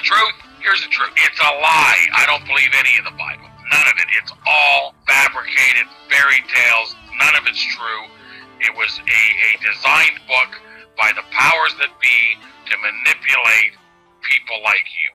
truth? Here's the truth. It's a lie. I don't believe any of the Bible. None of it. It's all fabricated fairy tales. None of it's true. It was a designed book by the powers that be to manipulate people like you.